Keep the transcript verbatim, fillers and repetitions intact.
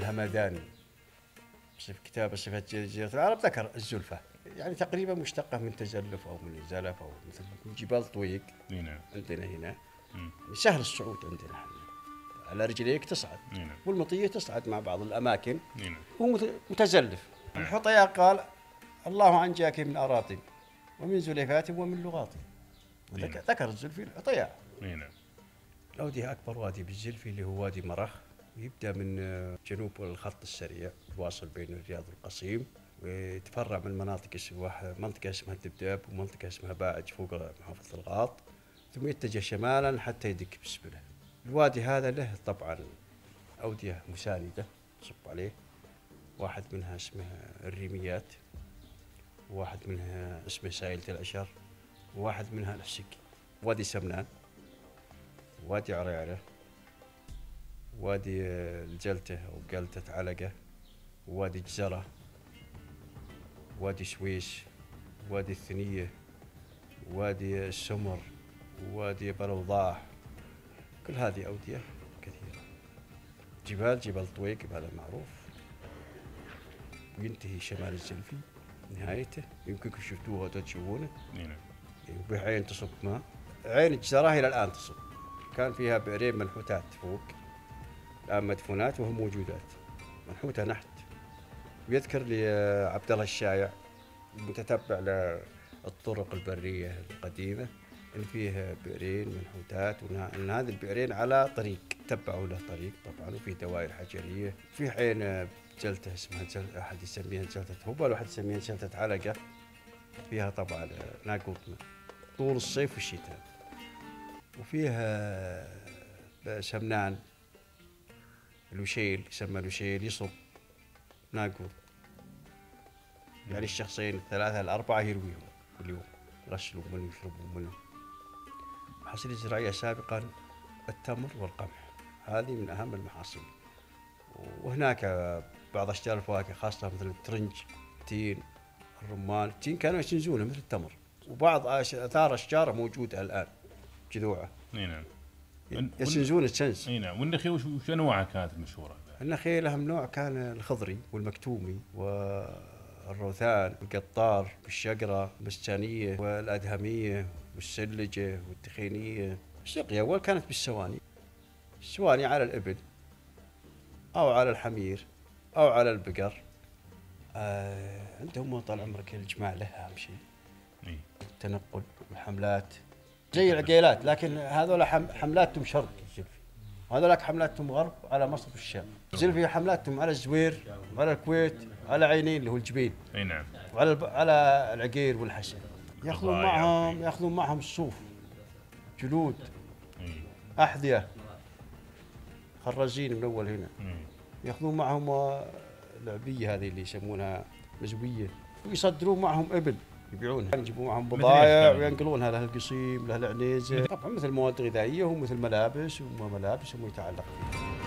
الهمداني في كتاب صفة جزيرة العرب ذكر الزلفة، يعني تقريبا مشتقة من تزلف أو من زلف أو مثل جبال طويق. نعم. عندنا هنا سهل الصعود عندنا احنا، على رجليك تصعد. نعم. والمطية تصعد مع بعض الأماكن. نعم. هو متزلف. نعم. الحطيا قال الله أنجاك من أراضٍ ومن زليفات ومن لغاط. ذكر الزلفي الحطيا. نعم. الأودية أكبر وادي بالزلفي اللي هو وادي مرخ، يبدأ من جنوب الخط السريع يواصل بين الرياض والقصيم، ويتفرع من مناطق اسمها منطقة اسمها الدبداب ومنطقة اسمها باعج فوق محافظة الغاط، ثم يتجه شمالا حتى يدك بسبله. الوادي هذا له طبعا أودية مساندة تصب عليه، واحد منها اسمه الريميات، وواحد منها اسمه سائلة الأشر، وواحد منها الحسك. وادي سمنان، وادي عريعرة، وادي الجلتة أو قلتة علقة، وادي جزرة، وادي سويس، وادي الثنية، وادي السمر، وادي بلوضاح. كل هذه أودية كثيرة. جبال جبل طويق هذا معروف، وينتهي شمال الزلفي نهايته، يمكنكم شفتوه وتشوفونه. نعم. بعين تصب ماء، عين الجزرة إلى الآن تصب، كان فيها بئرين منحوتات فوق، الآن مدفونات وهم موجودات، منحوتة نحت. ويذكر لي عبد الله الشايع المتتبع للطرق البرية القديمة إن فيه بئرين منحوتات، وأن هذه البئرين على طريق تبعوا له طريق طبعا، وفيه دوائر حجرية. في عين جلتة اسمها جل... أحد يسميها جلتة هبل وأحد يسميها جلتة علقة، فيها طبعا ناقوط طول الصيف والشتاء. وفيها سمنان الوشيل، يسمى الوشيل، يصب ناقوط، يعني الشخصين الثلاثة الأربعة يرويهم كل يوم، يغسلوا منه ويشربوا منه. محاصيل الزراعية سابقا التمر والقمح، هذه من أهم المحاصيل. وهناك بعض أشجار الفواكه خاصة مثل الترنج، التين، الرمان. التين كانوا يسنزونه مثل التمر، وبعض آثار أشجاره موجودة الآن جذوعه. نعم. يسنزون السنس. نعم. والنخيل وش أنواعها كانت المشهورة؟ النخيل أهم نوع كان الخضري والمكتومي والروثان والقطار والشقرة والبستانية والأدهمية والسلجة والتخينية. السقيا أول كانت بالسواني، السواني على الإبل أو على الحمير أو على البقر. آه عندهم طال عمرك الجماع له أهم شيء، التنقل والحملات زي العقيلات، لكن هذول حملاتهم شرق الزلفي، وهذولاك حملاتهم غرب على مصر والشام. الزلفي حملاتهم على الزوير وعلى الكويت وعلى عينين اللي هو الجبين. اي نعم. وعلى الب... على العقير والحسن. ياخذون معهم ياخذون معهم الصوف، جلود، أحذية، خرازين من أول هنا. ياخذون معهم العبية هذه اللي يسمونها مزوية، ويصدرون معهم إبل يبيعونها، يجيبون معهم بضائع وينقلونها له القصيم له العنيزة، طبعا مثل مواد غذائية ومثل ملابس وملابس وما يتعلق فيها.